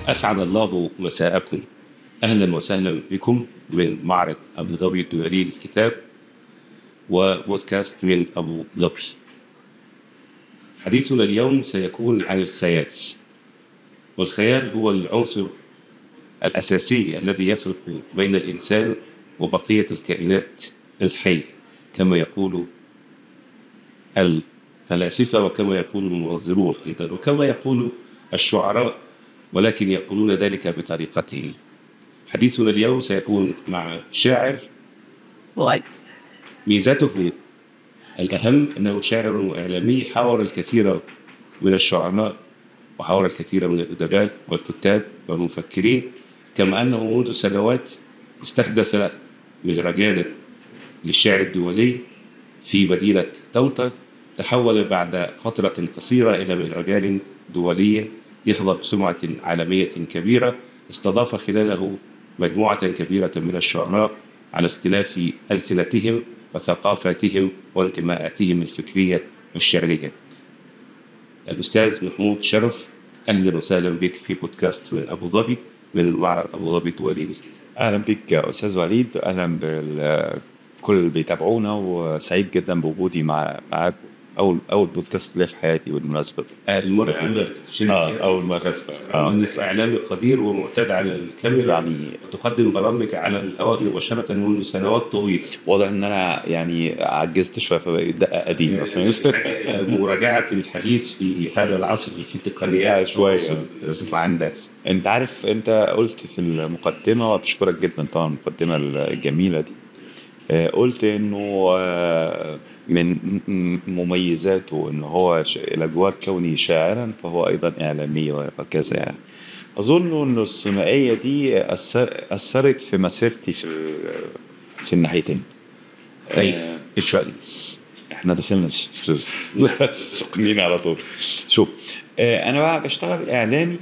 أسعد الله مساءكم. أهلا وسهلا بكم من معرض أبو ظبي الدولي للكتاب وبودكاست من أبو ظبي. حديثنا اليوم سيكون عن الخيال، والخيال هو العنصر الأساسي الذي يفرق بين الإنسان وبقية الكائنات الحية، كما يقول الفلاسفة وكما يقول المنظرون أيضا وكما يقول الشعراء، ولكن يقولون ذلك بطريقتهم. حديثنا اليوم سيكون مع شاعر ميزته الأهم أنه شاعر وإعلامي، حاور الكثير من الشعراء وحاور الكثير من الأدباء والكتاب والمفكرين، كما أنه منذ سنوات استحدث مهرجان للشعر الدولي في مدينة طنطا، تحول بعد فترة قصيرة إلى مهرجان دولي يحظى بسمعة عالمية كبيرة، استضاف خلاله مجموعة كبيرة من الشعراء على اختلاف ألسنتهم وثقافاتهم وانتماءاتهم الفكرية والشعرية. الأستاذ محمود شرف، أهلا وسهلا بك في بودكاست من أبو ظبي من معرض أبو ظبي الدولي. أهلا بك يا أستاذ وليد، أهلا بكل اللي بيتابعونا، وسعيد جدا بوجودي معاكم. أول بودكاست لي في حياتي بالمناسبة. المرة الأولى أول مرة. مهندس إعلامي قدير ومعتاد على الكاميرا، يعني وتقدم برامج على الهواء مباشرة منذ سنوات طويلة. واضح إن أنا يعني عجزت شوية فبقيت دقة قديمة. مراجعة الحديث في هذا العصر في تقنيات شوية مع الناس. أنت عارف، أنت قلت في المقدمة، وبشكرك جدا طبعا المقدمة الجميلة دي. قلت إنه من مميزاته إنه هو الأجوار كوني شاعرا فهو أيضا إعلامي وكذا. يعني أظن إنه الثنائية دي أثرت في مسيرتي في الناحيتين. كيف؟ إيش رأيك؟ إحنا دخلنا في السقمين على طول. شوف، أنا بقى بشتغل إعلامي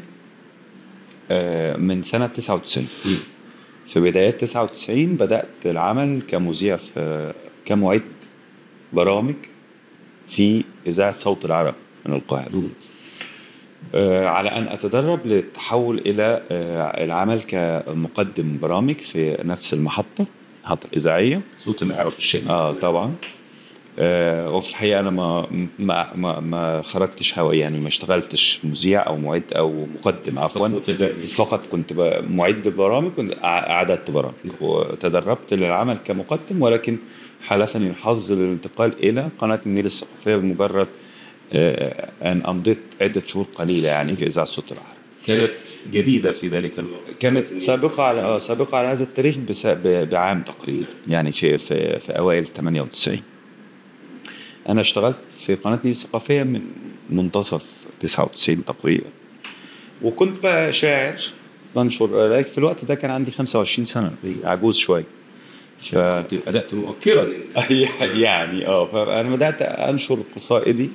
من سنة 99. في بدايات 99 بدأت العمل كمذيع كمعد برامج في إذاعة صوت العرب من القاهرة، على أن أتدرب للتحول إلى العمل كمقدم برامج في نفس المحطة إذاعية صوت العرب الشيء. طبعا. وفي الحقيقة أنا ما خرجتش يعني ما اشتغلتش مذيع أو معد أو مقدم، عفوا، فقط كنت معد برامج، كنت أعددت برامج وتدربت للعمل كمقدم، ولكن حالفني الحظ للانتقال إلى قناة النيل الثقافية بمجرد أن أمضيت عدة شهور قليلة يعني في إذاعة صوت العرب. كانت جديدة في ذلك الوقت، كانت سابقة على هذا التاريخ بعام تقريبا، يعني في أوائل 98. أنا اشتغلت في قناة النيل الثقافية من منتصف 99 تقريبا، وكنت بقى شاعر بنشر. في الوقت ده كان عندي 25 سنة، عجوز شوي. بدأت مؤخرا يعني فأنا بدأت أنشر قصائدي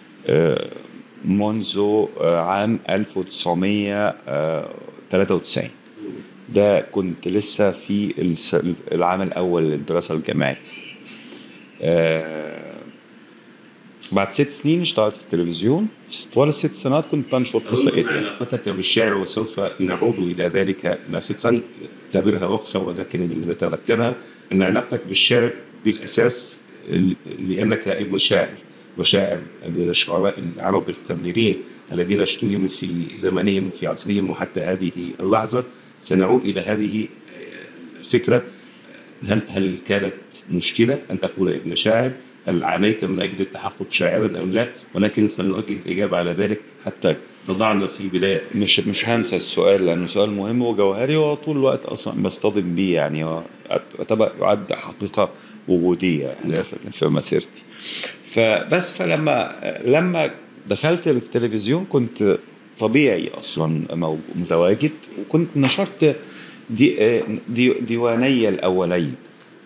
منذ عام 1993. ده كنت لسه في العام الأول للدراسة الجامعية. بعد 6 سنين اشتغلت في التلفزيون. طوال ال6 سنوات كنت بنشر قصائد. علاقتك بالشعر، وسوف نعود إلى ذلك لاحقا، اعتبرها وقفة، ولكن اللي نتذكرها أن علاقتك بالشعر بالأساس لأنك ابن شاعر، وشاعر من الشعراء العرب القديرين الذين اشتهروا في زمانهم في عصرهم وحتى هذه اللحظة. سنعود إلى هذه الفكرة. هل كانت مشكلة أن تكون ابن شاعر؟ هل عانيت من أجل التحقق شاعرا أو لا؟ ولكن فلنؤجل الإجابة على ذلك حتى نضعنا في بداية. مش هنسى السؤال لأنه سؤال مهم وجوهري، وطول الوقت أصلا بصطدم بيه، يعني يعد حقيقة وجودية يعني في مسيرتي. فلما دخلت التلفزيون كنت طبيعي أصلا متواجد، وكنت نشرت ديواني الأولين.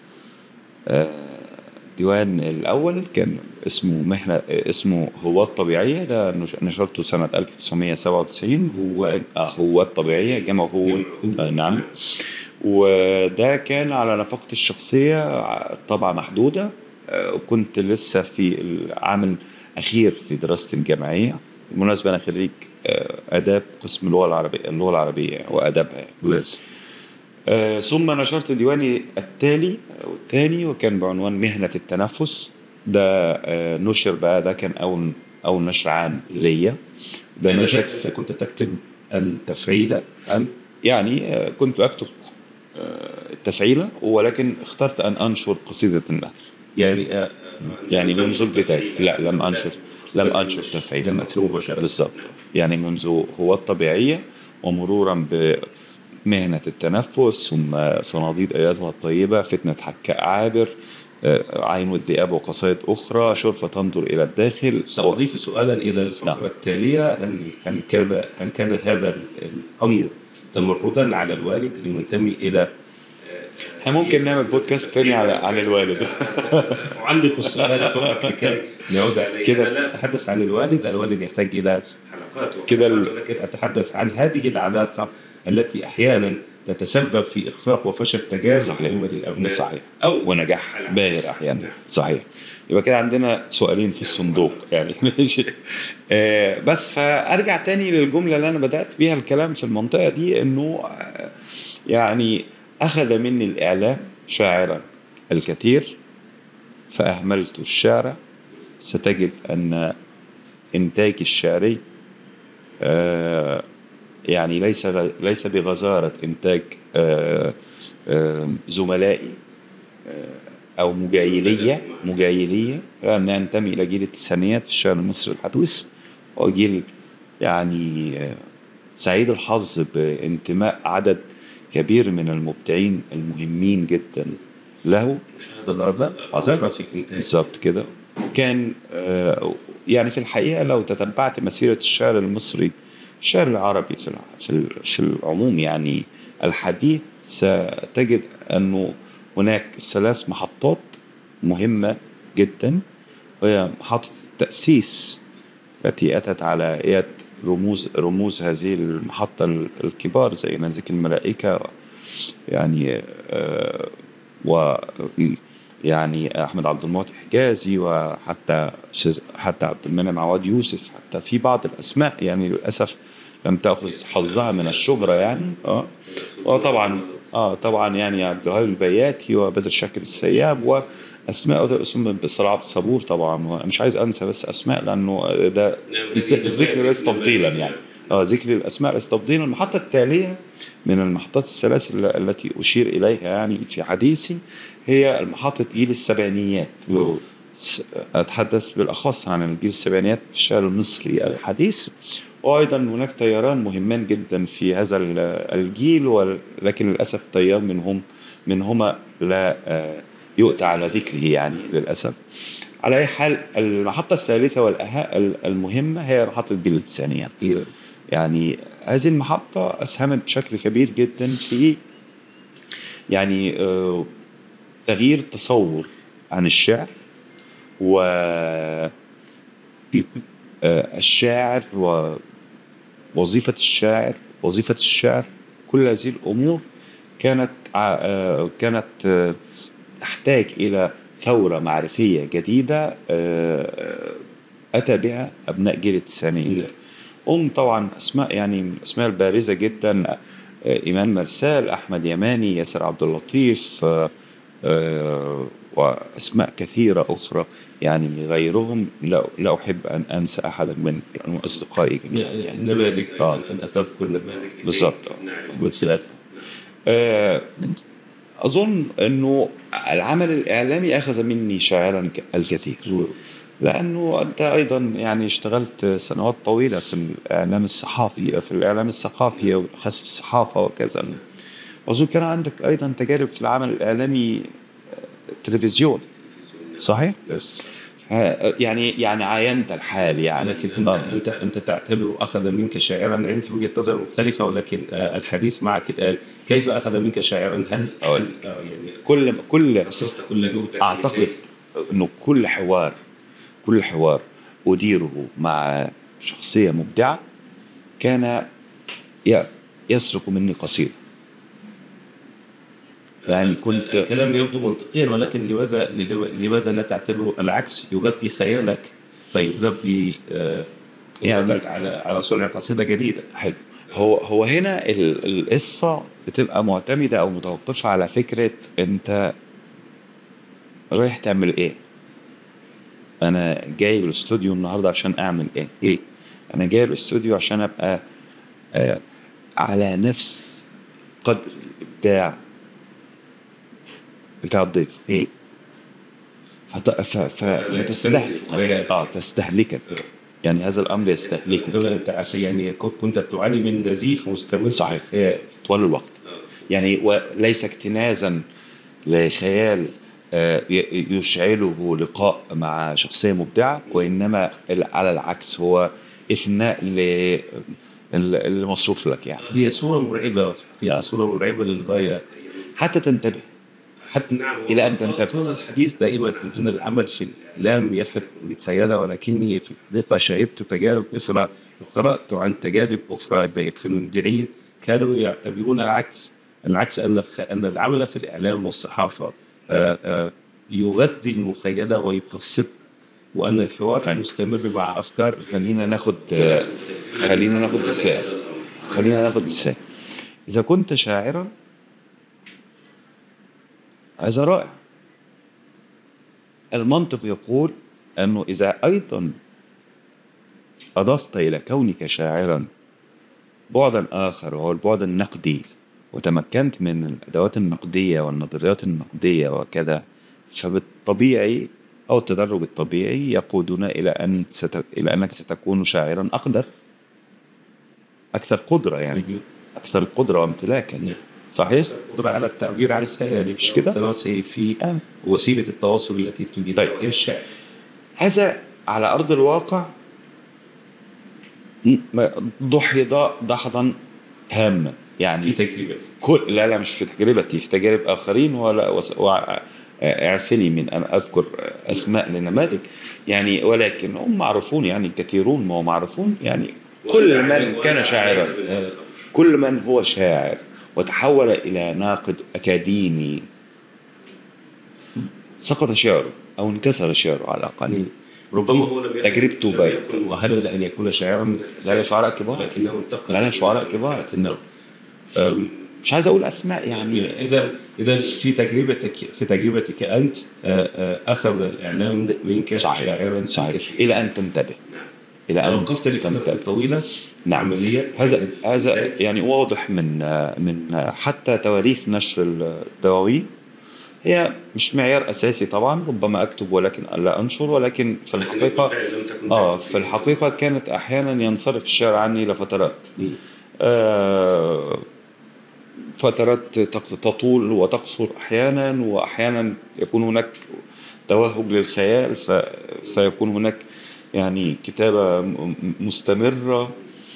ديوان الأول كان اسمه هو الطبيعية، ده نشرته سنة 1997. هو الطبيعية جمع هو. نعم. وده كان على نفقة الشخصية، طبعا محدودة. كنت لسه في العام الأخير في دراستي الجامعية، بالمناسبة أنا خريج آداب قسم اللغة العربية وآدابها يعني. ثم نشرت ديواني التالي والثاني وكان بعنوان مهنة التنفس. ده نشر بقى، ده كان أول نشر عام ليا. ده نشر كنت تكتب التفعيلة يعني كنت أكتب التفعيلة، ولكن اخترت أن أنشر قصيدة النثر. يعني منذ البداية لا لم أنشر تفعيلة بالضبط. يعني منذ هو الطبيعية ومرورا بمهنة التنفس، ثم صناديد أيادها الطيبة، فتنة حكاء عابر، عين الذئاب وقصائد أخرى، شرفة تنظر إلى الداخل. سأضيف سؤالا إلى الفقرة التالية. هل كان هذا الأمر تمردا على الوالد المنتمي إلى احنا ممكن نعمل بودكاست تاني على الوالد. أعلق السؤال فقط لكي نعود عليه. كده لا أتحدث عن الوالد يحتاج إلى حلقات كده، لكن أتحدث عن هذه العلاقة التي أحيانا تتسبب في إخفاق وفشل تجارب الأبناء. صحيح. أو ونجاح باهر أحيانا. صحيح. يبقى كده عندنا سؤالين في الصندوق يعني. بس فأرجع تاني للجملة اللي أنا بدأت بيها الكلام في المنطقة دي، إنه يعني أخذ مني الإعلام شاعرا الكثير فأهملت الشعر. ستجد أن إنتاجي الشعري يعني ليس بغزارة إنتاج زملائي أو مجايلية، لأن أنتمي إلى جيل التسعينيات في الشعر المصري الحديث، وجيل يعني سعيد الحظ بانتماء عدد كبير من المبدعين المهمين جدا له. بالضبط كده. كان يعني في الحقيقة لو تتبعت مسيرة الشعر المصري، الشعر العربي في العموم يعني الحديث، ستجد أنه هناك 3 محطات مهمة جدا، وهي محطة التأسيس التي أتت على يد رموز هذه المحطة الكبار زي نازك الملائكة يعني يعني أحمد عبد المعطي حجازي، وحتى عبد المنعم عواد يوسف، حتى في بعض الأسماء يعني للأسف لم تأخذ حظها من الشهرة يعني. طبعا يعني عبد الوهاب البياتي وبدر شاكر السياب، وأسماء بصراحة عبد الصبور طبعا. مش عايز أنسى بس أسماء لأنه ده الذكر ليس تفضيلا يعني. ذكر الأسماء ليس تفضيلا. المحطة التالية من المحطات الثلاث التي أشير إليها يعني في حديثي هي محطة جيل السبعينيات. أتحدث بالأخص عن الجيل السبعينيات في الشعر المصري الحديث. وأيضا هناك تياران مهمان جدا في هذا الجيل، ولكن للأسف تيار منهما لا يؤتى على ذكره يعني للأسف. على أي حال، المحطة الثالثة والمهمة هي محطة جيل التسعينيات. يعني هذه المحطة أسهمت بشكل كبير جدا في يعني تغيير التصور عن الشعر والشاعر ووظيفة الشعر. كل هذه الأمور كانت تحتاج إلى ثورة معرفية جديدة أتى بها أبناء جيل التسعينيات. طبعا أسماء يعني من الأسماء البارزة جدا: إيمان مرسال، أحمد يماني، ياسر عبد اللطيف، وأسماء كثيرة أخرى يعني غيرهم. لا أحب أن أنسى أحدا من أصدقائي يعني نماذج أن تذكر نماذج بالضبط. أظن أنه العمل الإعلامي أخذ مني شاعرا الكثير، لأنه أنت أيضا يعني اشتغلت سنوات طويلة في الإعلام الثقافي وخاصة في الصحافة وكذا. أظن كان عندك أيضا تجارب في العمل الإعلامي التلفزيون، صحيح؟ يعني عاينت الحال يعني. لكن أنت تعتبر أخذ منك شاعرا. عندي وجهة نظر مختلفة، ولكن الحديث معك الآن. كيف أخذ منك شاعرا؟ هل يعني كل جهد؟ أعتقد أنه كل حوار أديره مع شخصية مبدعة كان يسرق مني قصيدة. يعني كنت الكلام يبدو منطقيا، ولكن لماذا لا تعتبره العكس؟ يغذي خيالك فيغذي يعني على صنع قصيدة جديدة. حلو. هو هنا القصة بتبقى معتمدة أو متوقفة على فكرة أنت رايح تعمل إيه. أنا جاي الاستوديو النهاردة عشان أعمل إيه؟ أنا جاي الاستوديو عشان أبقى على نفس قدر الإبداع بتاع الضيف. تستهلكك. يعني هذا الأمر يستهلكك. أنت يعني كنت تعاني من نزيف مستمر. صحيح. طوال الوقت. يعني وليس اكتنازا لخيال يشعله لقاء مع شخصية مبدعة، وإنما على العكس هو إفناء المصروف لك. يعني هي صورة مرعبة، هي صورة مرعبة للغاية، حتى تنتبه، حتى نعم إلى أن تنتبه. الحديث دائما أن العمل في الإعلام يصل للسيادة، ولكني في الحقيقة شهدت تجارب أخرى وقرأت عن تجارب أخرى في المبدعين كانوا يعتبرون العكس أن العمل في الإعلام والصحافة يغذي المسيدة ويقصد، وأن الحوار مستمر مع أفكار. خلينا ناخد مثال. إذا كنت شاعرا هذا رائع. المنطق يقول أنه إذا أيضا أضفت إلى كونك شاعرا بعدا آخر وهو البعد النقدي، وتمكنت من الأدوات النقدية والنظريات النقدية وكذا، فبالطبيعي أو التدرج الطبيعي يقودنا إلى أنك ستكون شاعرا أقدر، أكثر قدرة، يعني أكثر قدرة وامتلاكا. صحيح؟ قدرة على التعبير عن الخيال، مش كده؟ في وسيلة التواصل التي تريد. طيب الشعر هذا على أرض الواقع دحضا تاما. يعني في تجربتي لا مش في تجربتي، في تجارب آخرين، اعفني من أن أذكر أسماء لنماذج يعني، ولكن هم معروفون، يعني كثيرون ما معروفون. يعني كل من كان شاعرا، كل من هو شاعر وتحول إلى ناقد أكاديمي سقط شعره أو انكسر شعره على الأقل. ربما هو تجربته بايت. وهل أن يكون شاعرا؟ لا شعراء كبار، لكنه انتقل. لا شعراء كبار، لكنه مش عايز أقول أسماء. يعني إذا في تجربتك أنت أخذ الإعلام منك شاعرا. صحيح. إلى أن تنتبه، إلى أن وقفت لفترة طويلة. نعم. هذا يعني واضح من حتى تواريخ نشر الدواوين. هي مش معيار أساسي طبعا، ربما أكتب ولكن لا أنشر، ولكن في الحقيقة كانت أحيانا ينصرف الشعر عني لفترات، فترات تطول وتقصر أحيانا، وأحيانا يكون هناك توهج للخيال فيكون هناك يعني كتابة مستمرة.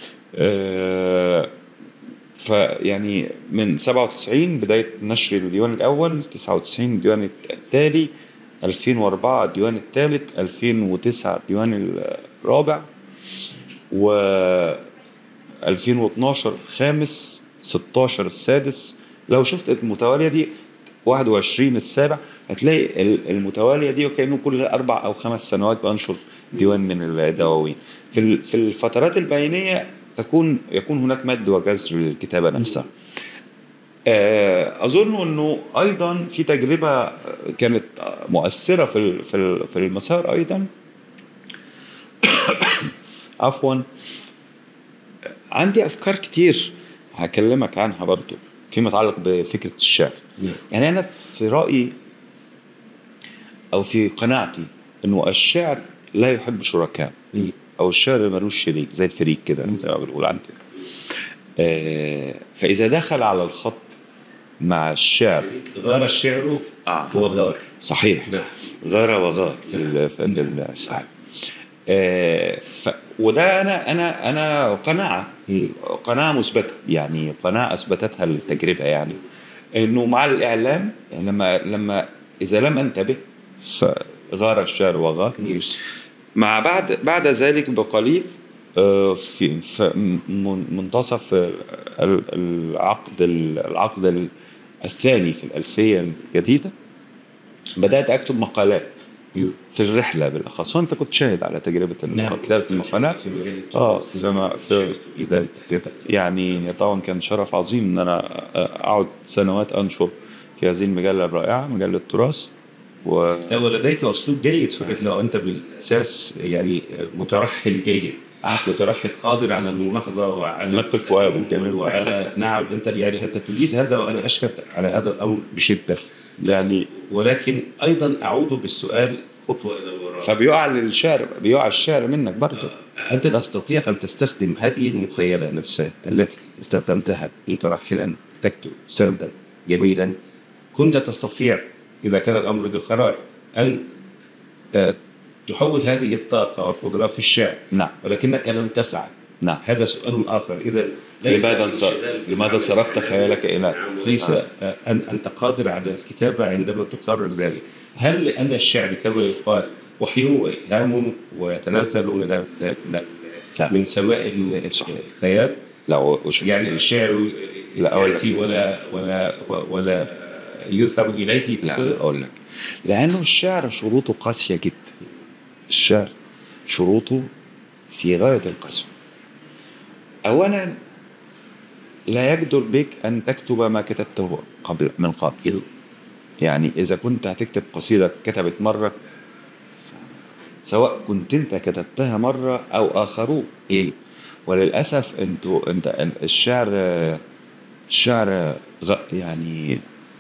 فيعني من 97 بداية نشر الديوان الأول، 99 الديوان التالي، 2004 الديوان الثالث، 2009 الديوان الرابع، و 2012 الخامس، 16 السادس. لو شفت المتوالية دي 21 السابع، هتلاقي المتوالية دي وكأنه كل 4 أو 5 سنوات بنشر ديوان من الدواوين. في الفترات البينية يكون هناك مد وجزر للكتابة نفسها. أظن أنه أيضا في تجربة كانت مؤثرة في المسار أيضا. عفوا، عندي أفكار كتير هكلمك عنها برضو فيما يتعلق بفكرة الشعر. يعني أنا في رأيي أو في قناعتي أنه الشعر لا يحب شركاء، أو الشعر ملوش شريك، زي الفريق كده زي ما بنقول عندنا. فإذا دخل على الخط مع الشعر غار الشعر هو غار. صحيح. غار وغار في السعر. وده أنا قناعة مثبتة، يعني قناعة أثبتتها التجربة، يعني إنه مع الإعلام لما إذا لم أنتبه فغار الشعر وغار. مع بعد ذلك بقليل في منتصف العقد الثاني في الألفية الجديدة بدأت أكتب مقالات في الرحلة بالأخص، وأنت كنت شاهد على تجربة كتابة المقالات في مجال في يعني طبعا كان شرف عظيم إن أنا أقعد سنوات أنشر في هذه المجلة الرائعة، مجلة التراث. ولديك أسلوب جيد في الرحلة، وأنت بالأساس يعني مترحل جيد، مترحل قادر على الملاحظة وعلى نقل فؤاد كمان. وعلى نعم، أنت يعني أنت تريد هذا، وأنا أشكر على هذا الأمر بشدة يعني. ولكن أيضا أعود بالسؤال خطوة إلى الوراء. بيقع الشعر منك برضه. أنت تستطيع أن تستخدم هذه المخيلة نفسها التي استخدمتها مترحلا تكتب سردا جميلا، كنت تستطيع إذا كان الأمر بالقرار أن تحول هذه الطاقة والقدرة في الشعر. نعم. ولكنك لم تفعل. نعم. هذا سؤال آخر. إذا لماذا صرفت خيالك إلى ليس أنت قادر على الكتابة عندما تقرر ذلك؟ هل لأن الشعر كما يقال وحي وإلهام ويتنزل من سماء الخيال؟ لا، يعني الشعر يأتي ولا يذهب إليه؟ لا، أقول لك، لأنه الشعر شروطه قاسية جدا. الشعر شروطه في غاية القسوة. أولا، لا يجدر بك أن تكتب ما كتبته من قبل. يعني إذا كنت هتكتب قصيدة كتبت مرة، سواء كنت أنت كتبتها مرة أو آخرون. وللأسف أنت الشعر يعني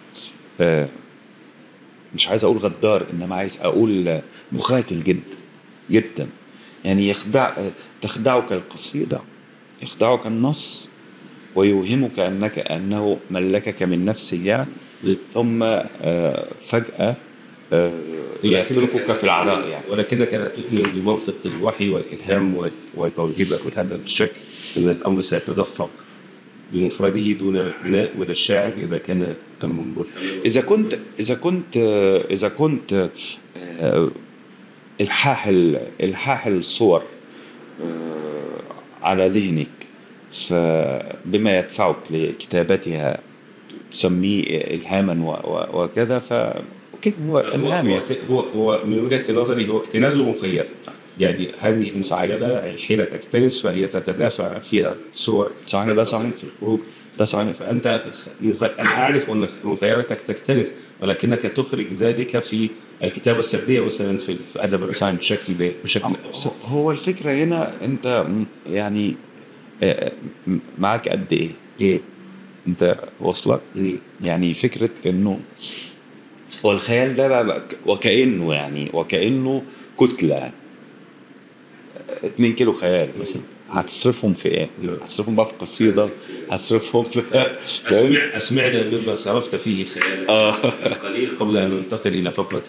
مش عايز أقول غدار، إنما عايز أقول مخاتل جدا. يعني تخدعك القصيدة، يخدعك النص، ويوهمك أنه ملكك من نفسه، ثم فجأة يتركك في العراء يعني. ولكنك لا تؤمن بمنطق الوحي والإلهام وتوجيبك بهذا الشكل، أن الأمر سيتدفق بمفرده دون بناء ولا الشاعر إذا كان منبوذ. إذا كنت الحاح الصور على ذهنك، بما يدفعك لكتابتها تسميه إلهاما وكذا، هو إلهام. هو من وجهة نظري هو اكتناز مخيل. يعني هذه المساعدة حين تكتنس فهي تتدافع فيها الصور. صحيح، ده صحيح في الخروج، ده صحيح. فأنت أنا أعرف أن مخيلتك تكتنس، ولكنك تخرج ذلك في الكتابة السردية مثلا في أدب الرسائل بشكل أبسط. هو الفكرة هنا أنت يعني معك قد إيه؟ أنت وصلك؟ يعني فكرة إنه والخيال ده بقى وكأنه كتلة 2 كيلو خيال مثلا، هتصرفهم في ايه؟ هتصرفهم بقى في قصيدة، هتصرفهم في أسمعنا مما صرفت فيه خيال القليل قبل أن ننتقل إلى فقرة.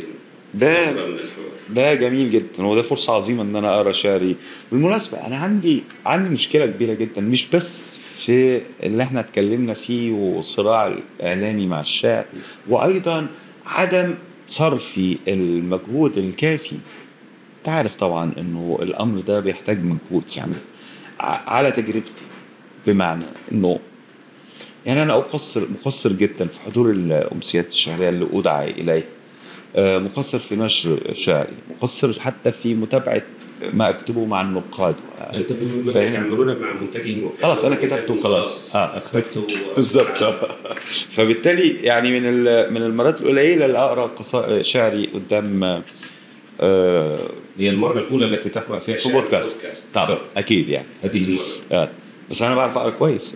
ده جميل جدا، وده فرصة عظيمة ان انا اقرا شعري. بالمناسبة انا عندي مشكلة كبيرة جدا، مش بس في اللي احنا اتكلمنا فيه والصراع الاعلامي مع الشعر، وايضا عدم صرفي المجهود الكافي. تعرف طبعا انه الامر ده بيحتاج مجهود يعني على تجربتي، بمعنى انه يعني انا مقصر جدا في حضور الامسيات الشهريه اللي ادعى اليه، مقصر في نشر شعري، مقصر حتى في متابعه ما اكتبه مع النقاد. يعملون مع منتجين، خلاص انا كتبته وخلاص اخرجته بالظبط. فبالتالي يعني من المرات القليله اللي اقرا شعري قدام هي المرة الأولى التي تقرأ فيها في بودكاست. طبعا أكيد يعني هذه بس أنا بعرف أقرأ كويس.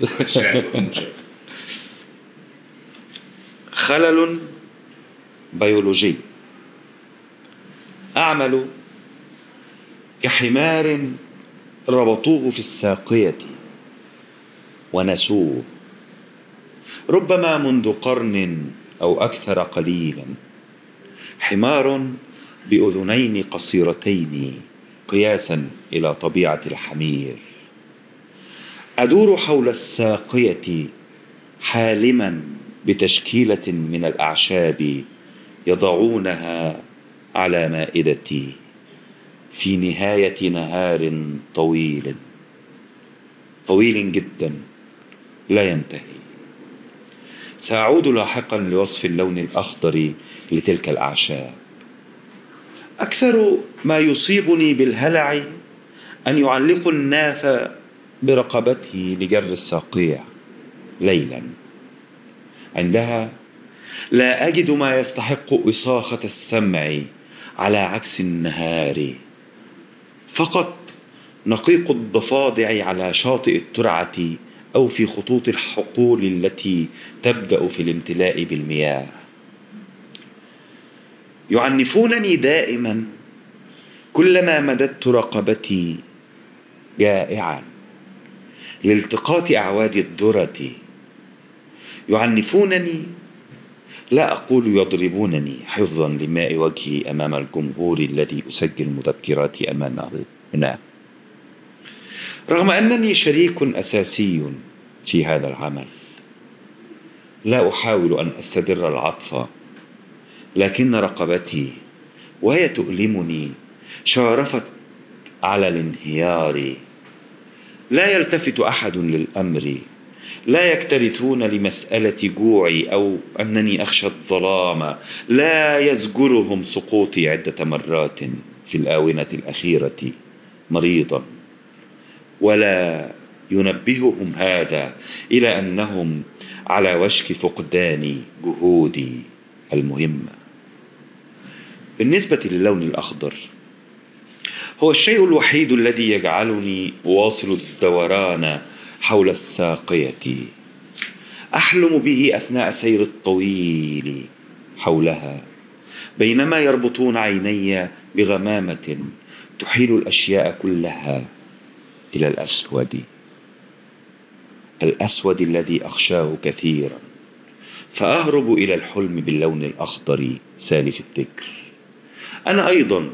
خلل بيولوجي. أعمل كحمار ربطوه في الساقية ونسوه، ربما منذ قرن أو أكثر قليلا، حمار بأذنين قصيرتين قياسا إلى طبيعة الحمير، أدور حول الساقية حالما بتشكيلة من الأعشاب يضعونها على مائدتي في نهاية نهار طويل جدا لا ينتهي. سأعود لاحقا لوصف اللون الأخضر لتلك الأعشاب، أكثر ما يصيبني بالهلع أن يعلقوا الناف برقبته لجر الصقيع ليلا. عندها لا أجد ما يستحق إصاخة السمع على عكس النهار، فقط نقيق الضفادع على شاطئ الترعة أو في خطوط الحقول التي تبدأ في الامتلاء بالمياه. يعنفونني دائما كلما مددت رقبتي جائعا لالتقاط أعواد الذرة. يعنفونني، لا أقول يضربونني، حفظا لماء وجهي أمام الجمهور الذي أسجل مذكراتي أمامه هنا، رغم أنني شريك أساسي في هذا العمل. لا أحاول أن أستدر العطف، لكن رقبتي وهي تؤلمني شارفت على الانهيار. لا يلتفت أحد للأمر، لا يكترثون لمسألة جوعي أو أنني أخشى الظلام. لا يزجرهم سقوطي عدة مرات في الآونة الأخيرة مريضا، ولا ينبههم هذا إلى أنهم على وشك فقدان جهودي المهمة. بالنسبة للون الأخضر، هو الشيء الوحيد الذي يجعلني أواصل الدوران حول الساقية، أحلم به أثناء سير الطويل حولها، بينما يربطون عيني بغمامة تحيل الأشياء كلها إلى الأسود، الأسود الذي أخشاه كثيرا، فأهرب إلى الحلم باللون الأخضر سالف الذكر. أنا أيضا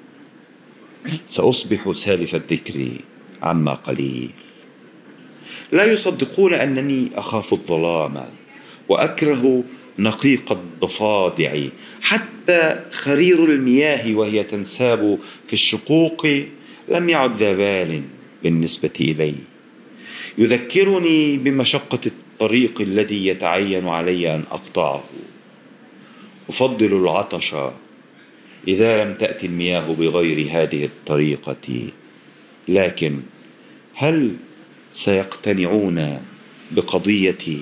سأصبح سالف الذكر عما قليل. لا يصدقون أنني أخاف الظلام وأكره نقيق الضفادع، حتى خرير المياه وهي تنساب في الشقوق لم يعد ذا بال بالنسبة إلي. يذكرني بمشقة الطريق الذي يتعين علي أن أقطعه. أفضل العطش إذا لم تأتي المياه بغير هذه الطريقة، لكن هل سيقتنعون بقضيتي؟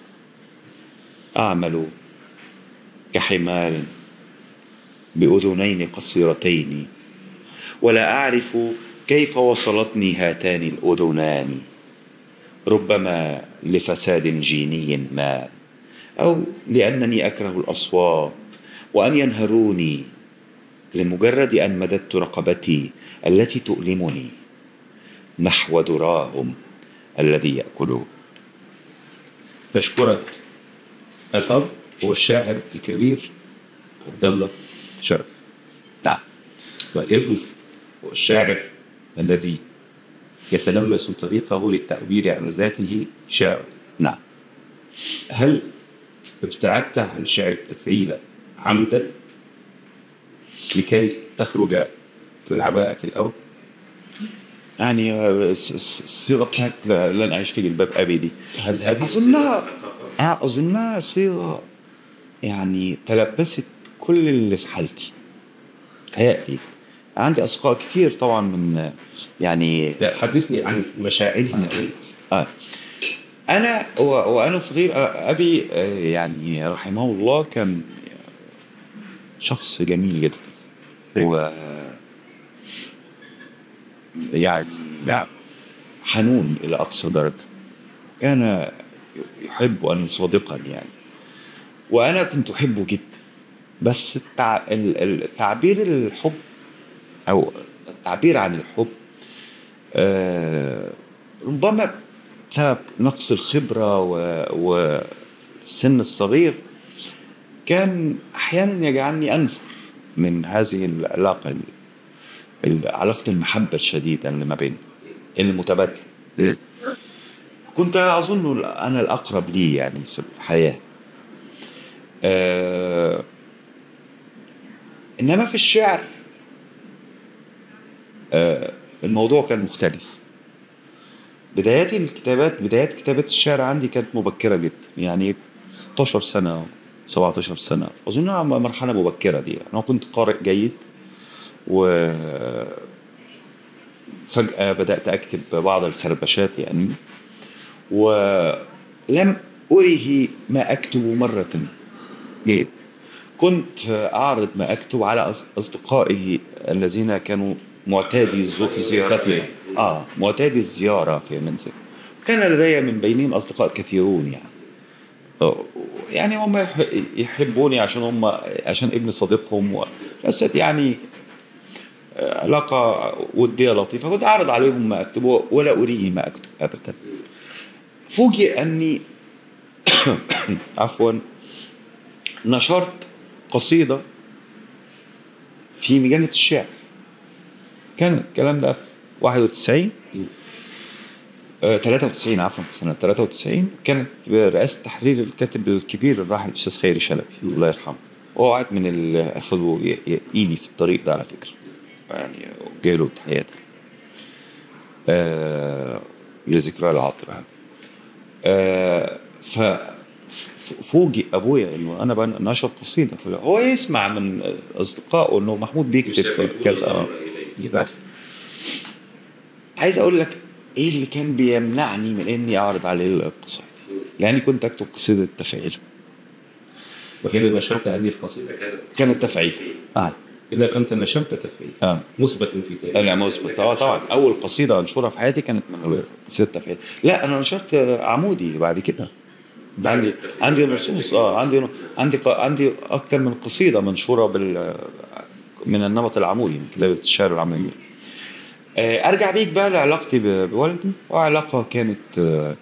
أعمل كحمار بأذنين قصيرتين، ولا أعرف كيف وصلتني هاتان الأذنان، ربما لفساد جيني ما، أو لأنني أكره الأصوات وأن ينهروني لمجرد أن مددت رقبتي التي تؤلمني نحو ذراهم الذي يأكلون. بشكرك. الأب هو الشاعر الكبير عبد الله شرف. نعم. والابن هو الشاعر الذي يتلمس طريقه للتعبير عن ذاته شاعر. نعم. هل ابتعدت عن شعر التفعيل عمدا لكي تخرج من عباءة الأرض؟ يعني الصيغة بتاعت لن أعيش في جلباب أبي دي أظنها صيغة يعني تلبست كل اللي في حالتي. هيأتي عندي أصدقاء كتير طبعا من يعني. حدثني عن مشاعرك. أنا وأنا صغير أبي يعني رحمه الله كان شخص جميل جدا، و يعني حنون إلى أقصى درجة. كان يحب أن يصادقني يعني، وأنا كنت أحبه جدا. بس التعبير الحب أو التعبير عن الحب ربما بسبب نقص الخبرة والسن الصغير كان أحيانا يجعلني أنفر من هذه العلاقة، علاقة المحبة الشديدة اللي ما بين المتبادل. كنت أظن أنا الأقرب لي يعني في الحياة. إنما في الشعر الموضوع كان مختلف. بدايات كتابة الشعر عندي كانت مبكرة جدا، يعني 16 سنة 17 سنة أظنها مرحلة مبكرة دي. أنا كنت قارئ جيد وفجأة بدأت أكتب بعض الخربشات يعني، ولم أره ما أكتب مرة. ليه؟ كنت أعرض ما أكتب على أصدقائي الذين كانوا معتادي زيارة معتادي الزيارة في منزل. كان لدي من بينهم أصدقاء كثيرون يعني، يعني هم يحبوني عشان ابن صديقهم بس يعني علاقة ودية لطيفة. كنت أعرض عليهم ما أكتب ولا أريه ما أكتب أبدا. فوجئ أني عفوا نشرت قصيدة في مجلة الشعر. كان الكلام ده في 91 93 عفوا، سنة 93. كانت برئاسة تحرير الكاتب الكبير الراحل الأستاذ خيري شلبي الله يرحمه. هو واحد من اللي أخذوا إيدي في الطريق ده على فكرة يعني، جاله تحياتي لذكرى العاطرة. فوجئ أبويا إنه أنا نشر قصيدة، هو يسمع من أصدقائه إنه محمود بيكتب كذا. عايز أقول لك إيه اللي كان بيمنعني من إني أعرض عليه القصيدة؟ يعني كنت أكتب قصيدة تفعيل، وحين نشرت هذه القصيدة كانت تفعيل. إذا أنت نشرت تفعيل مثبت في تاريخ. لا مثبت طبعا. أول قصيدة أنشرها في حياتي كانت من قصيدة تفعيل. لا أنا نشرت عمودي بعد كده. عندي نصوص عندي أكثر من قصيدة منشورة من النمط العمودي من كتابة الشعر العمودي. أرجع بيك بقى لعلاقتي بوالدي، وعلاقة كانت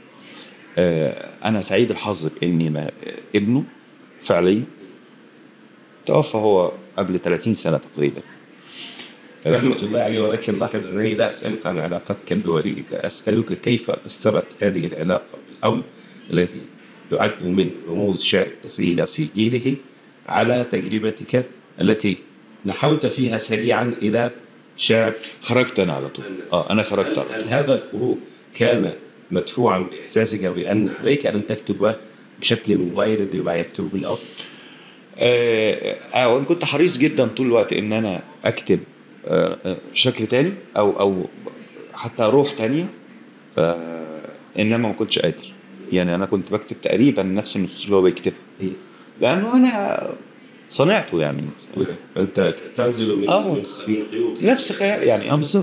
أنا سعيد الحظ بإني ابنه فعليا توفى هو قبل 30 سنة تقريبا رحمة الله عليه. ولكن لاحظ أنني لا أسألك عن علاقتك بوالدك، أسألك كيف أثرت هذه العلاقة بالأب الذي يعد من رموز شعر التفعيل في جيله على تجربتك التي نحوت فيها سريعا إلى شعر. خرجت أنا على طول. أنا خرجت. هل هذا الخروج كان مدفوعا بإحساسك بأن عليك أن تكتب بشكل مغاير لما يكتب الأب؟ وأنا كنت حريص جدا طول الوقت إن أنا أكتب بشكل تاني أو حتى روح تانية، إنما ما كنتش قادر. يعني أنا كنت بكتب تقريبا نفس النصوص اللي هو بيكتبها، لأنه أنا صنعته يعني. أنت تنزل من خيوط نفس خيال يعني. بالظبط.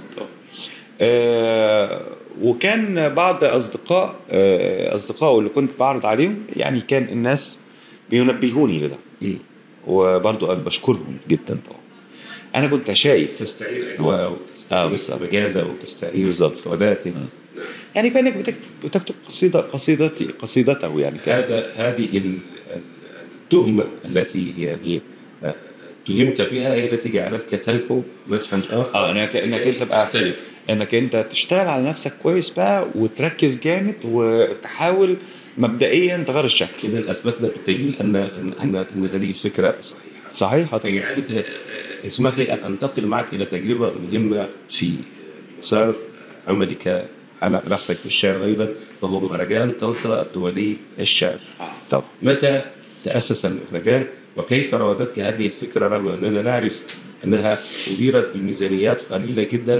وكان بعض أصدقائه اللي كنت بعرض عليهم يعني كان الناس بينبهوني لده، وبرضو بشكرهم جدا. طبعا أنا كنت شايف تستعير أجواء وتستعير مجازة وتستعير بالضبط فؤاداتي يعني كأنك بتكتب قصيدته يعني. هذه التهمة التي يعني تهمت بها هي التي جعلتك تنفو مدحا آخر. انك انت بقى انك انت تشتغل على نفسك كويس بقى وتركز جامد وتحاول مبدئيا تغير الشكل. إذا أثبتنا بالدليل أن هذه الفكرة صحيحة. يعني اسمح لي أن أنتقل معك إلى تجربة مهمة في مسار عملك على علاقتك بالشعر أيضا، وهو مهرجان طنطا الدولي للشعر. متى تأسس المهرجان وكيف راودتك هذه الفكرة، رغم أننا نعرف أنها أديرت بميزانيات قليلة جدا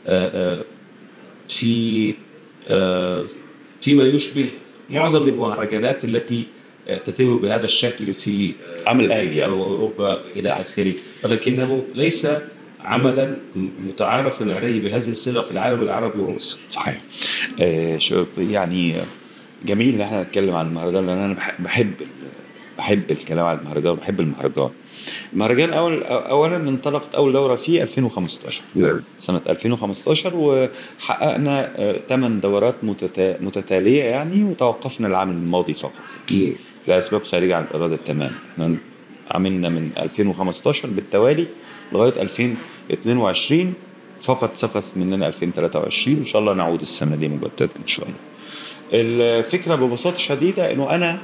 فيما يشبه معظم المهرجانات التي تتم بهذا الشكل في عمل آسيا أو أوروبا إلى آخره، ولكنه ليس عملا متعارف عليه بهذه الصيغة في العالم العربي ومصر. صحيح. يعني جميل ان احنا نتكلم عن المهرجان، لان انا بحب الكلام عن المهرجان وبحب المهرجان. اولا انطلقت اول دوره في 2015 سنه 2015 وحققنا 8 دورات متتاليه يعني، وتوقفنا العام الماضي فقط لاسباب خارجه عن الاراده تماما. عملنا من 2015 بالتوالي لغايه 2022 فقط، سقط مننا 2023. ان شاء الله نعود السنه دي مجددا ان شاء الله. الفكرة ببساطة شديدة انه انا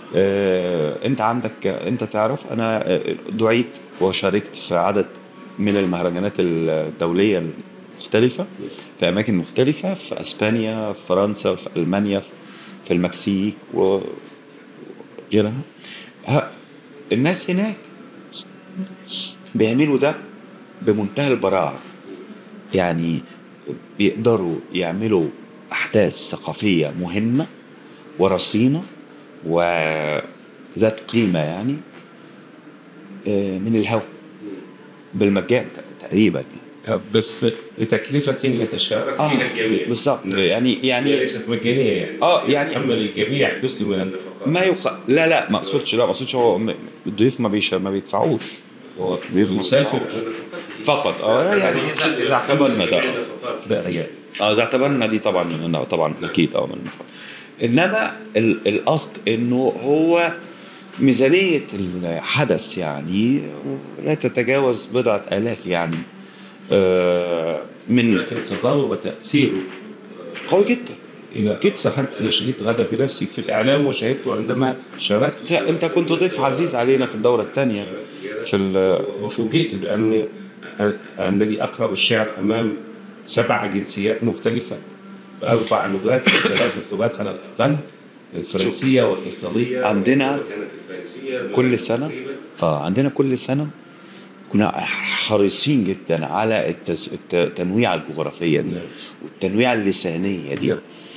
انت تعرف انا دعيت وشاركت في عدد من المهرجانات الدولية المختلفة في اماكن مختلفة، في اسبانيا، في فرنسا، في المانيا، في المكسيك وغيرها. الناس هناك بيعملوا ده بمنتهى البراعة. يعني بيقدروا يعملوا أحداث ثقافية مهمة ورصينة وذات قيمة يعني من الهوا بالمجان تقريبا. بس بتكلفة يتشارك فيها الجميع. بالظبط. يعني ليست مجانية يعني. يعني يتحمل الجميع جزء من النفقات. لا ما اقصدش هو الضيوف ما بيدفعوش. هو ضيوف مسافر فقط. يعني اذا اعتبرنا ده يعني. اذا اعتبرنا دي طبعا اكيد من النفقات. انما القصد انه هو ميزانية الحدث يعني لا تتجاوز بضعة آلاف يعني. من لكن صداه وتأثيره قوي جدا. أنا شهدت غدا بنفسي في الإعلام، وشهدته عندما شاركت. أنت كنت ضيف عزيز علينا في الدورة الثانية وفوجئت أنني أقرأ الشعر أمام 7 جنسيات مختلفة ب4 لغات و3 لغات على الأقل، الفرنسية والإيطالية. عندنا كل سنة عندنا كل سنة كنا حريصين جدا على التنويع الجغرافية دي والتنويع اللسانية دي.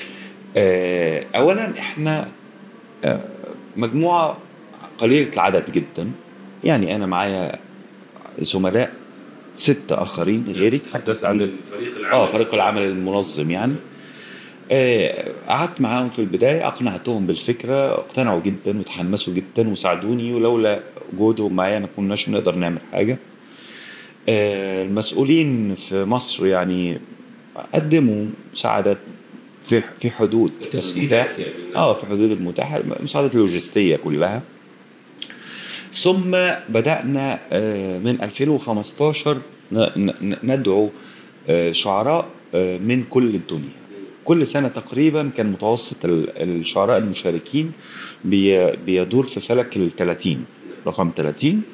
أولا إحنا مجموعة قليلة العدد جدا، يعني أنا معايا زملاء 6 آخرين غيري. تحدث عن الفريق العمل. فريق العمل المنظم يعني. قعدت معاهم في البداية، أقنعتهم بالفكرة، اقتنعوا جدا وتحمسوا جدا وساعدوني، ولولا وجودهم معايا ما كناش نقدر نعمل حاجة. المسؤولين في مصر يعني قدموا مساعدات في حدود المتاح يعني. في حدود المتاح، المساعدات اللوجستية كلها. ثم بدأنا من 2015 ندعو شعراء من كل الدنيا. كل سنة تقريبا كان متوسط الشعراء المشاركين بيدور في فلك 30 رقم 30.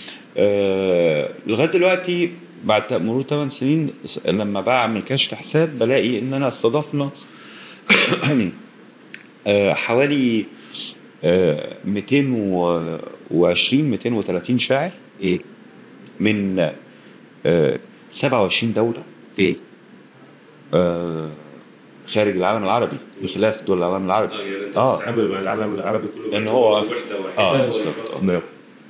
لغاية دلوقتي بعد مرور 8 سنين لما بعمل كشف حساب بلاقي إن أنا استضفنا حوالي 230 شاعر من 27 دولة خارج العالم العربي بخلاف دول العالم العربي. تتعامل مع العالم العربي كله لأن هو وحدة واحدة.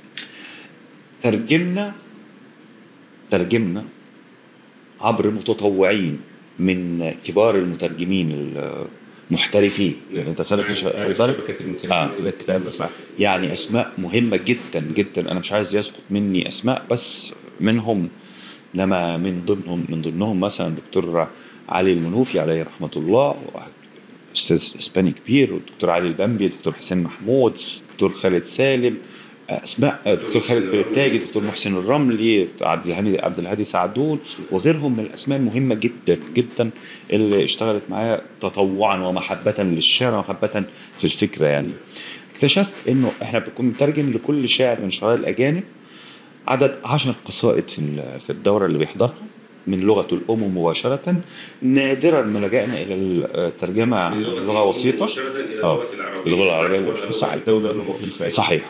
ترجمنا عبر متطوعين من كبار المترجمين المحترفين. انت خالف شبكة المترجمين يعني اسماء مهمة جدا جدا، انا مش عايز يسقط مني اسماء، بس منهم لما من ضمنهم مثلا دكتور علي المنوفي عليه رحمة الله، استاذ اسباني كبير، والدكتور علي البنبي، دكتور حسين محمود، دكتور خالد سالم، اسماء دكتور خالد برتاجي، دكتور محسن الرملي، عبد الهادي سعدون، وغيرهم من الاسماء المهمه جدا جدا اللي اشتغلت معايا تطوعا ومحبه للشعر ومحبه في الفكره. يعني اكتشفت انه احنا بنكون مترجم لكل شاعر من الشعراء الاجانب عدد 10 قصائد في الدوره اللي بيحضرها من لغته الام مباشره. نادرا ما لجأنا الى الترجمه لغه وسيطه. اللغه العربيه صحيح الدوله صحيح.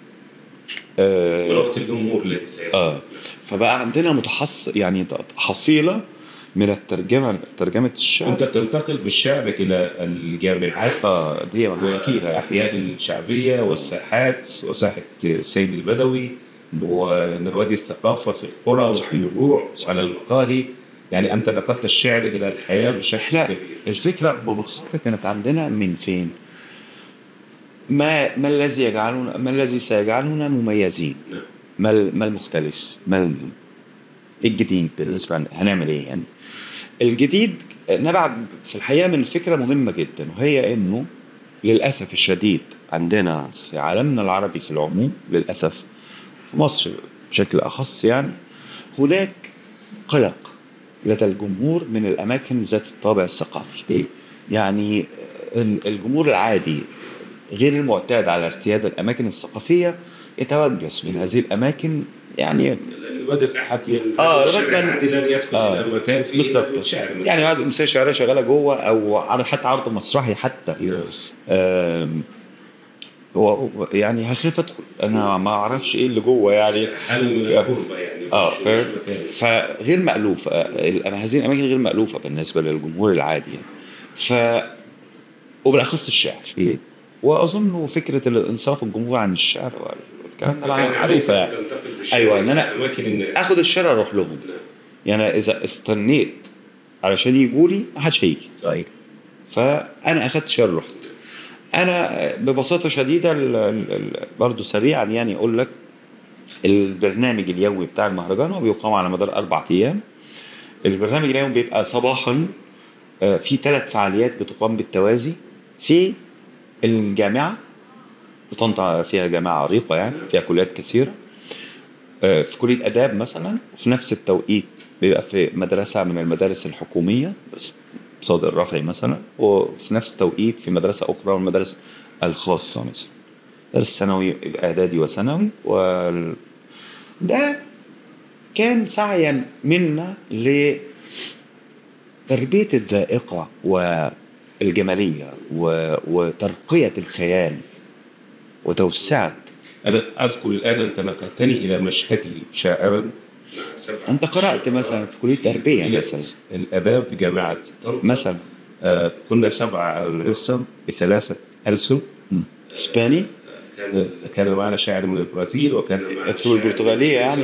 لغة الجمهور الذي فبقى عندنا يعني حصيلة من ترجمة الشعر. أنت تنتقل بالشعر إلى الجامعات دي الأحياء الشعبية والساحات، وساحة السيد البدوي ونوادي الثقافة في القرى وفي الربوع وعلى المقاهي. يعني أنت نقلت الشعر إلى الحياة بشكل كبير. الفكرة ببساطة كانت عندنا من فين؟ ما الذي سيجعلنا مميزين؟ ما المختلف؟ الجديد بالنسبة لنا هنعمل ايه يعني؟ الجديد نبع في الحقيقة من فكرة مهمة جدا، وهي انه للأسف الشديد عندنا في عالمنا العربي في العموم، للأسف في مصر بشكل أخص يعني، هناك قلق لدى الجمهور من الأماكن ذات الطابع الثقافي. يعني الجمهور العادي غير المعتاد على ارتياد الأماكن الثقافية يتوجس من هذه الأماكن. يعني بدك حكي لن يدخل إلى المكان فيه شعر، يعني بعد مثلا شعرية شغالة جوه، أو حتى عرض مسرحي حتى. يعني هخاف ادخل، انا ما اعرفش ايه اللي جوه يعني. حالة من الغربة يعني، مش مكان. فغير مألوف، هذه الاماكن غير مألوفه بالنسبه للجمهور العادي يعني. ف وبالاخص الشعر. واظن فكره الانصاف الجمهور عن الشعر والكلام ده معروفه يعني. ايوه، ان انا أماكن الناس. اخد الشعر اروح لهم. يعني اذا استنيت علشان يجوا لي ما حدش هيجي. صحيح. فانا اخدت شعر رحت. انا ببساطه شديده برضو سريعا يعني اقول لك البرنامج اليومي بتاع المهرجان هو بيقام على مدار 4 أيام. البرنامج اليومي بيبقى صباحا في 3 فعاليات بتقام بالتوازي في الجامعة. طنطا فيها جامعة عريقة يعني، فيها كليات كثيرة. في كلية آداب مثلا، وفي نفس التوقيت بيبقى في مدرسة من المدارس الحكومية صادق الرافعي مثلا، وفي نفس التوقيت في مدرسة أخرى من المدارس الخاصة مثلا، درس ثانوي إعدادي وثانوي. ده كان سعيا منا لتربية الذائقة والجمالية وترقية الخيال وتوسعة. أنا أذكر الآن أنت نقلتني إلى مشهدي شاعرا. أنت قرأت مثلا في كلية تربية مثلا الآداب بجامعة مثلا. كنا 7 رسم ب3 ألسن. إسباني. كان معنا شاعر من البرازيل، وكان يكتب البرتغالية يعني،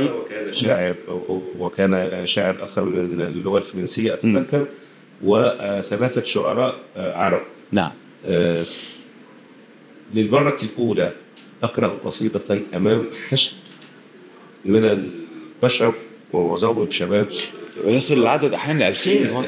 وكان شاعر آخر من اللغة الفرنسية أتذكر، و3 شعراء عرب. نعم. للمرة الأولى أقرأ قصيدة أمام حشد من البشر ومعظمهم شباب، ويصل العدد أحيانا 2000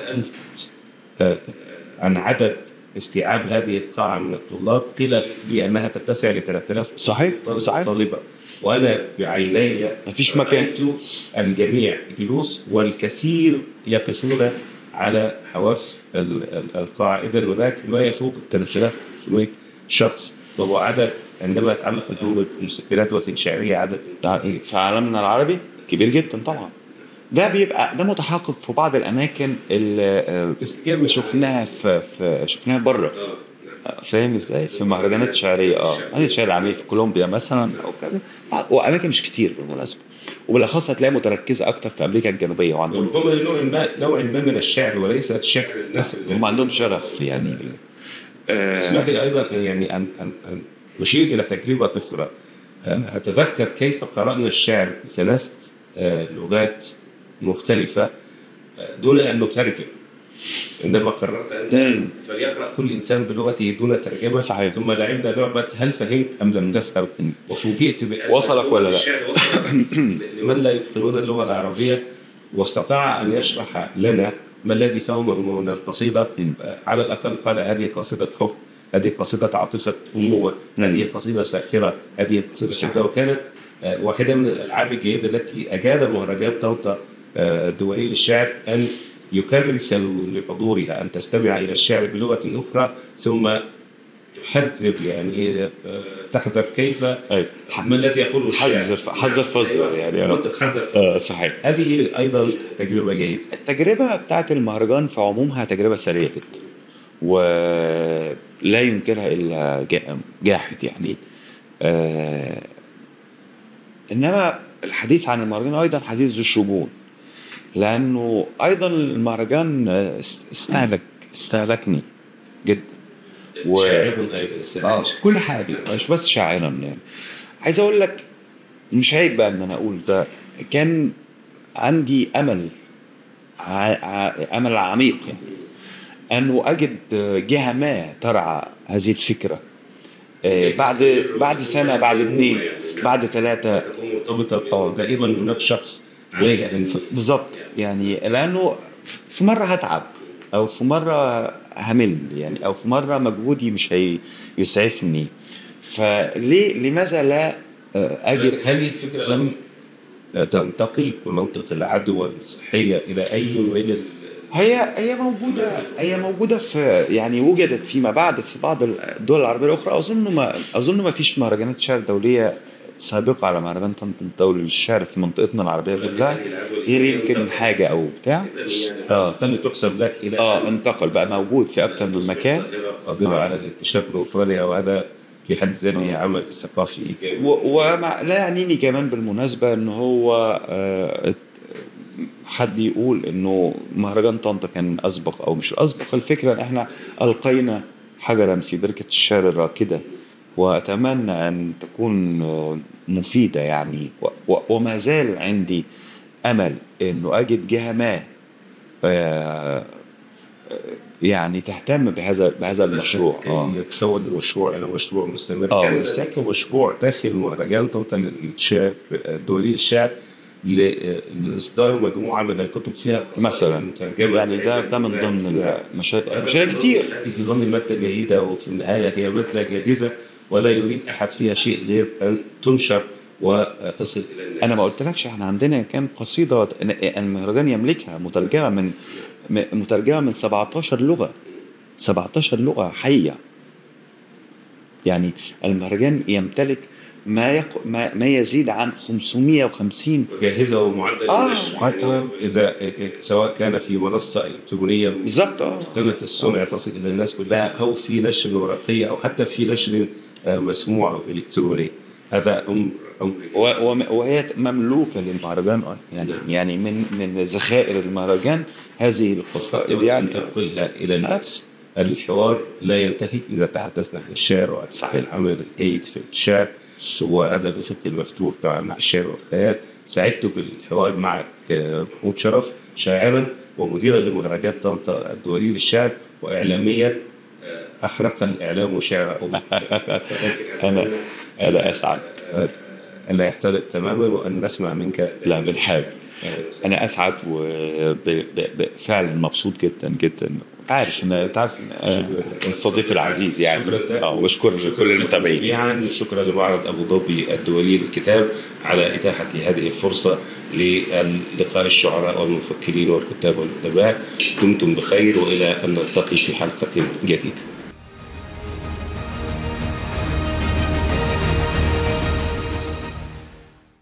عن عدد استيعاب هذه القاعة من الطلاب. قيل لي أنها تتسع ل 3000 صحيح طالبة، وأنا بعيني مفيش مكان. الجميع جلوس والكثير يقفون على حواف القاعة. إذن هناك ما يفوق 3500 شخص، وهو عدد عندما يتعلق بالمسجلات والشعرية عدد في عالمنا العربي كبير جدا طبعا. ده بيبقى ده متحقق في بعض الاماكن اللي شفناها بره. فاهم ازاي؟ في مهرجانات شعريه مهرجانات شعر العالميه في كولومبيا مثلا او كذا، واماكن مش كتير بالمناسبه، وبالاخص هتلاقي متركزه اكتر في امريكا الجنوبيه. وعندهم نوع ما من الشعر وليس شعر الناس اللي هم عندهم شرف يعني. اسمح لي ايضا يعني ان نشير الى تجربه مصر. اتذكر كيف قرانا الشعر ب3 لغات مختلفة دون أن نترجم. عندما قررت أن فليقرأ كل إنسان بلغته دون ترجمة. صحيح. ثم لعبنا لعبة هل فهمت أم لم تفهم، وفوجئت بأن وصلك ولا لا لمن لا يتقنون اللغة العربية، واستطاع أن يشرح لنا ما الذي فهمه من القصيدة. على الأقل قال هذه قصيدة حب، هذه قصيدة عاطفة أمومة، هذه قصيدة ساخرة، هذه قصيدة شدة. وكانت واحدة من الألعاب الجيدة التي أجاد مهرجان طنطا الدولي للشعر أن يكرس لحضورها أن تستمع إلى الشعر بلغة أخرى، ثم تحذر يعني تحذر كيف ما الذي يقوله الشعر. حذر فزر يعني صحيح. هذه أيضا تجربة جيدة. التجربة بتاعت المهرجان في عمومها تجربة سريعة جدا، ولا ينكرها إلا جاحد يعني. إنما الحديث عن المهرجان أيضا حديث ذو الشجون، لأنه أيضا المهرجان استهلكني جدا. شاعرا أيضا كل حاجة، مش بس شاعرا يعني. عايز أقول لك مش عيب بقى إن أنا أقول ده، كان عندي أمل عميق يعني أنه أجد جهة ما ترعى هذه الفكرة بعد سنة، بعد 2، بعد 3 تكون مرتبطة دائما هناك شخص عليها بالضبط يعني. لأنه في مرة هتعب، أو في مرة همل يعني، أو في مرة مجهودي مش هيسعفني، لماذا لا أجد؟ هذه الفكرة لم تنتقل من منطقة العدوى الصحية إلى أي من هي موجودة في يعني وجدت فيما بعد في بعض الدول العربية الأخرى. أظن ما فيش مهرجانات شعر دولية سابقة على مهرجان طنطا الدولي للشعر في منطقتنا العربية كلها، يمكن حاجة أو بتاع خلي تحسب لك إلى انتقل بقى موجود في أكتر من مكان، قادرة على الانتشار الأوروبي. وهذا في حد ذاته عمل ثقافي إيجابي. ومع لا يعنيني كمان بالمناسبة إن هو حد يقول إنه مهرجان طنطا كان أسبق أو مش أسبق. الفكرة إن إحنا ألقينا حجرا في بركة الشعر الراكدة، وأتمنى أن تكون مفيدة يعني. وما زال عندي أمل إنه أجد جهة ما يعني تهتم بهذا المشروع. يتصور المشروع يعني مشروع مستمر. كان يساك مشروع داخل مهرجان طنطا للشعر دولي الشعر لإصدار مجموعة من الكتب فيها مثلا يعني ده من ضمن مشاريع كتير. نظام المادة جيدة، وفي النهاية هي مادة جاهزة ولا يريد أحد فيها شيء غير أن تنشر وتصل إلى الناس. أنا ما قلتلكش إحنا عندنا كان قصيدة المهرجان يملكها مترجمة من 17 لغة، 17 لغة حية. يعني المهرجان يمتلك ما يزيد عن 550 جاهزة ومعدة للنشر. يعني إذا سواء كان في منصة إلكترونية بالضبط قيمة الصنع تصل إلى الناس كلها، أو في نشر ورقية، أو حتى في نشر مسموع أو إلكتروني. هذا وهي مملوكة للمهرجان يعني من ذخائر المهرجان هذه القصائد يعني تنقلها إلى الناس. الحوار لا ينتهي إذا تحدثنا عن الشعر وعن العمل الجيد في الشعر وأدب الفكر المفتوح مع الشعر والخيال. سعدت بالحوار معك محمود شرف، شاعرا ومديرا لمهرجان طنطا الدولي للشعر، وإعلاميا أحرق الإعلام شعرا. أنا أسعد ألا يحترق تماما وأن نسمع منك. لا بالحال أنا أسعد وفعلا مبسوط جدا جدا. تعرف الصديق العزيز يعني. واشكر كل المتابعين. يعني شكرا لمعرض أبو ظبي الدولي للكتاب على إتاحة هذه الفرصة للقاء الشعراء والمفكرين والكتاب والأدباء. دمتم بخير، وإلى أن نلتقي في حلقة جديدة.